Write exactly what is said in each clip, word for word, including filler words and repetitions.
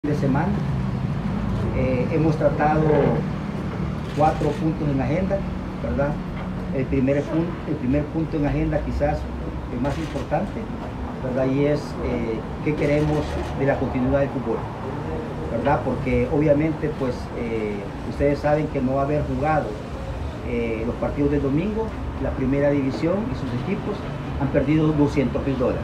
de semana. Eh, hemos tratado cuatro puntos en agenda, ¿verdad? El primer, punto, el primer punto en agenda, quizás el más importante, ¿verdad? Y es eh, qué queremos de la continuidad del fútbol, ¿verdad? Porque obviamente, pues, eh, ustedes saben que no haber jugado eh, los partidos del domingo, la primera división y sus equipos han perdido doscientos mil dólares.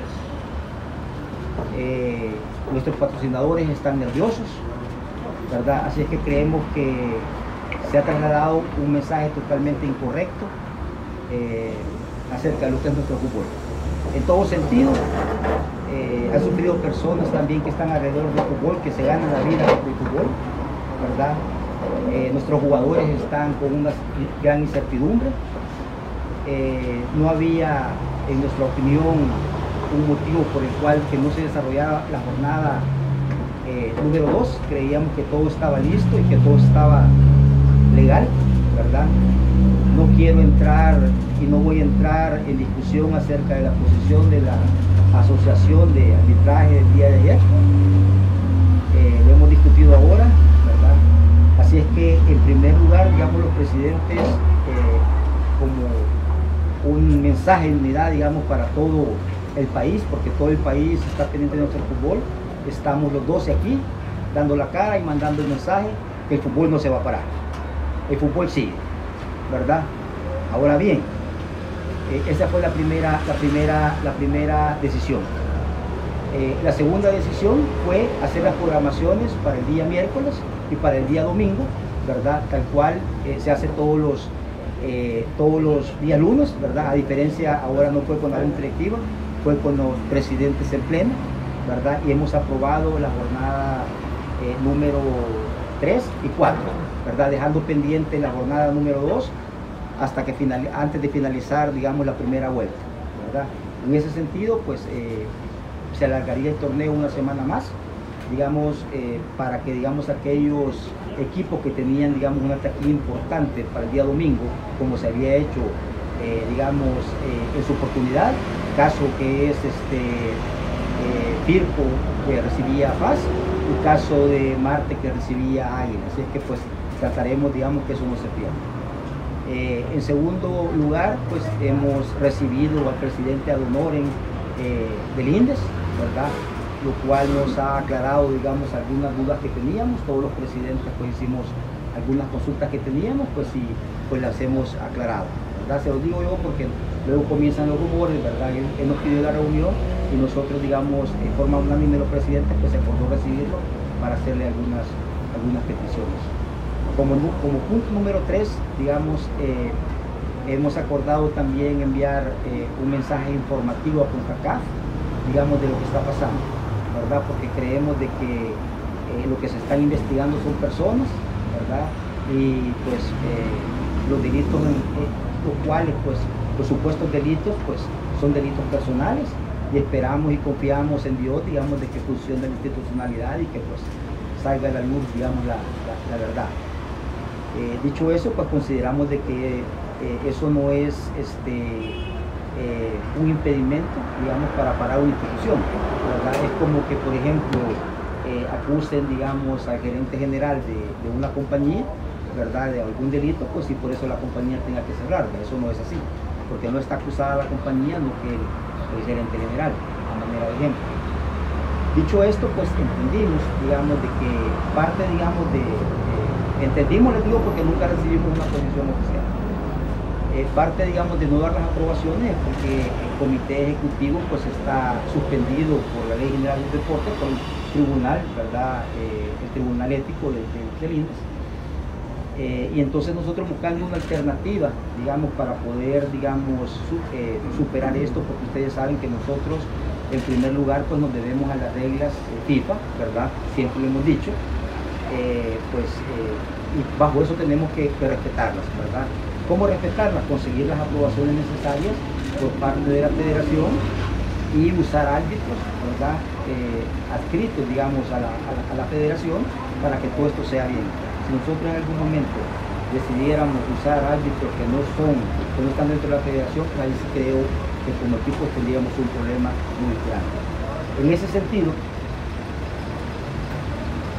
Eh, nuestros patrocinadores están nerviosos, ¿verdad? Así es que creemos que se ha trasladado un mensaje totalmente incorrecto eh, acerca de lo que es nuestro fútbol. En todo sentido, eh, han sufrido personas también que están alrededor del fútbol, que se ganan la vida con el fútbol, ¿verdad? Eh, nuestros jugadores están con una gran incertidumbre. Eh, no había, en nuestra opinión, un motivo por el cual que no se desarrollara la jornada eh, número dos. Creíamos que todo estaba listo y que todo estaba legal, ¿verdad? No quiero entrar y no voy a entrar en discusión acerca de la posición de la asociación de arbitraje del día de ayer. Eh, lo hemos discutido ahora, ¿verdad? Así es que, en primer lugar, digamos, los presidentes, eh, como un mensaje de unidad, digamos, para todo el país, porque todo el país está pendiente de nuestro fútbol. Estamos los doce aquí dando la cara y mandando el mensaje que el fútbol no se va a parar, el fútbol sigue, ¿verdad? Ahora bien, eh, esa fue la primera, la primera, la primera decisión. Eh, la segunda decisión fue hacer las programaciones para el día miércoles y para el día domingo, ¿verdad? Tal cual eh, se hace todos los, eh, todos los días lunes, ¿verdad? A diferencia, ahora no fue con la junta directiva, fue con los presidentes en pleno, ¿verdad? Y hemos aprobado la jornada eh, número tres y cuatro, ¿verdad? Dejando pendiente la jornada número dos hasta que final, antes de finalizar, digamos, la primera vuelta, ¿verdad? En ese sentido, pues, eh, se alargaría el torneo una semana más, digamos, eh, para que, digamos, aquellos equipos que tenían, digamos, una taquilla importante para el día domingo, como se había hecho, eh, digamos, eh, en su oportunidad, caso que es este eh, Firpo, que recibía F A S, y caso de Marte, que recibía Águila. Así es que, pues, trataremos, digamos, que eso no se pierda. Eh, en segundo lugar, pues, hemos recibido al presidente ad honorem eh, del INDES, ¿verdad? Lo cual nos ha aclarado, digamos, algunas dudas que teníamos. Todos los presidentes, pues, hicimos algunas consultas que teníamos, pues, y pues las hemos aclarado, ¿verdad? Se lo digo yo porque luego comienzan los rumores, ¿verdad? Él, él nos pidió la reunión y nosotros, digamos, en forma unánime los presidentes, pues se acordó recibirlo para hacerle algunas, algunas peticiones. Como, como punto número tres, digamos, eh, hemos acordado también enviar eh, un mensaje informativo a CONCACAF, digamos, de lo que está pasando, ¿verdad? Porque creemos de que eh, lo que se están investigando son personas, ¿verdad? Y pues eh, los delitos, eh, los cuales, pues, los supuestos delitos, pues, son delitos personales, y esperamos y confiamos en Dios, digamos, de que funcione la institucionalidad y que, pues, salga a la luz, digamos, la, la, la verdad. Eh, dicho eso, pues, consideramos de que eh, eso no es este, eh, un impedimento, digamos, para parar una institución, ¿verdad? Es como que, por ejemplo, eh, acusen, digamos, al gerente general de, de una compañía, ¿verdad?, de algún delito, pues, y por eso la compañía tenga que cerrar. Eso no es así, porque no está acusada la compañía, no que el, el gerente general, a manera de ejemplo. Dicho esto, pues, entendimos, digamos, de que parte, digamos, de, de entendimos, les digo, porque nunca recibimos una posición oficial. Eh, parte, digamos, de no dar las aprobaciones es porque el comité ejecutivo, pues, está suspendido por la Ley General del Deporte, por el tribunal, ¿verdad?, eh, el tribunal ético del, del, del INDES. Eh, y entonces nosotros buscando una alternativa, digamos, para poder, digamos, su, eh, superar esto, porque ustedes saben que nosotros, en primer lugar, pues, nos debemos a las reglas de FIFA, ¿verdad? Siempre lo hemos dicho. Eh, pues, eh, y bajo eso tenemos que, que respetarlas, ¿verdad? ¿Cómo respetarlas? Conseguir las aprobaciones necesarias por parte de la federación y usar árbitros, ¿verdad?, eh, adscritos, digamos, a la, a, la, a la federación, para que todo esto sea bien. Si nosotros en algún momento decidiéramos usar árbitros que no son, que no están dentro de la federación, pues ahí sí creo que como equipo tendríamos un problema muy grande. En ese sentido,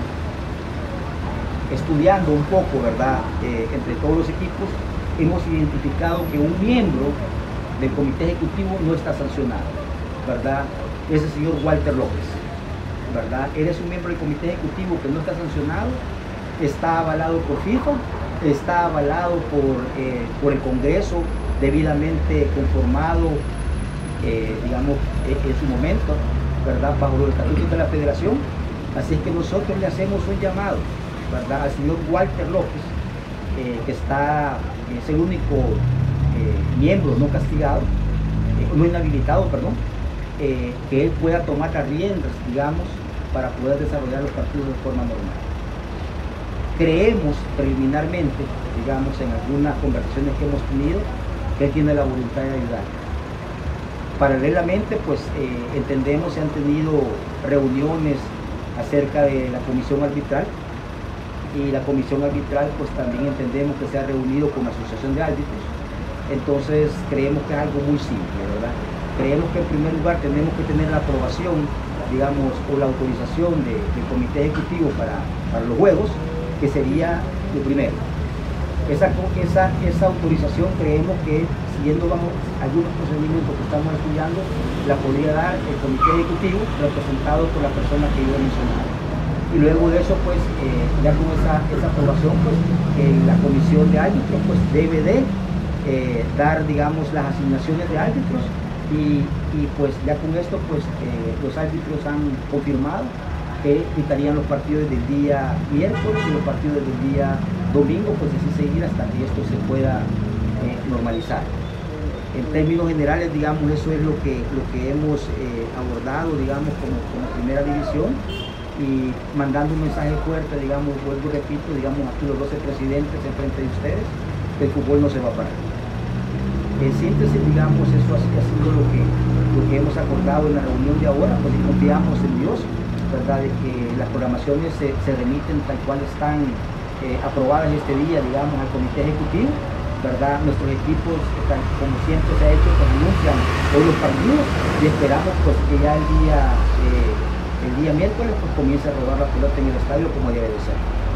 estudiando un poco, ¿verdad?, eh, entre todos los equipos, hemos identificado que un miembro del comité ejecutivo no está sancionado, ¿verdad? Es el señor Walter López, ¿verdad? Él es un miembro del comité ejecutivo que no está sancionado, está avalado por FIFA, está avalado por, eh, por el Congreso, debidamente conformado, eh, digamos, en, en su momento, ¿verdad?, bajo los estatutos de la Federación. Así es que nosotros le hacemos un llamado, ¿verdad?, al señor Walter López, eh, que está, es el único eh, miembro no castigado, eh, no inhabilitado, perdón, eh, que él pueda tomar las riendas, digamos, para poder desarrollar los partidos de forma normal. Creemos preliminarmente, digamos, en algunas conversaciones que hemos tenido, que él tiene la voluntad de ayudar. Paralelamente, pues eh, entendemos que han tenido reuniones acerca de la comisión arbitral, y la comisión arbitral pues también entendemos que se ha reunido con la asociación de árbitros. Entonces creemos que es algo muy simple, ¿verdad? Creemos que en primer lugar tenemos que tener la aprobación, digamos, o la autorización de, del comité ejecutivo para, para los juegos, que sería lo primero. Esa, esa, esa autorización creemos que, siguiendo bajo algunos procedimientos que estamos estudiando, la podría dar el comité ejecutivo representado por la persona que yo he mencionado. Y luego de eso, pues, eh, ya con esa, esa aprobación, pues, eh, la comisión de árbitros pues, debe de eh, dar, digamos, las asignaciones de árbitros, y, y pues ya con esto, pues, eh, los árbitros han confirmado que quitarían los partidos del día miércoles y los partidos del día domingo, pues así seguir hasta que esto se pueda eh, normalizar. En términos generales, digamos, eso es lo que, lo que hemos eh, abordado, digamos, como, como primera división, y mandando un mensaje fuerte, digamos, vuelvo y repito, digamos, aquí los doce presidentes en frente de ustedes, que el fútbol no se va a parar. En síntesis, digamos, eso ha, ha sido lo que, lo que hemos acordado en la reunión de ahora, pues y confiamos en Dios, ¿verdad?, de que las programaciones se, se remiten tal cual están eh, aprobadas este día, digamos, al comité ejecutivo, ¿verdad? Nuestros equipos, como siempre se ha hecho, pues anuncian todos los partidos, y esperamos pues que ya el día, eh, el día miércoles pues comience a rodar la pelota en el estadio como debe de ser.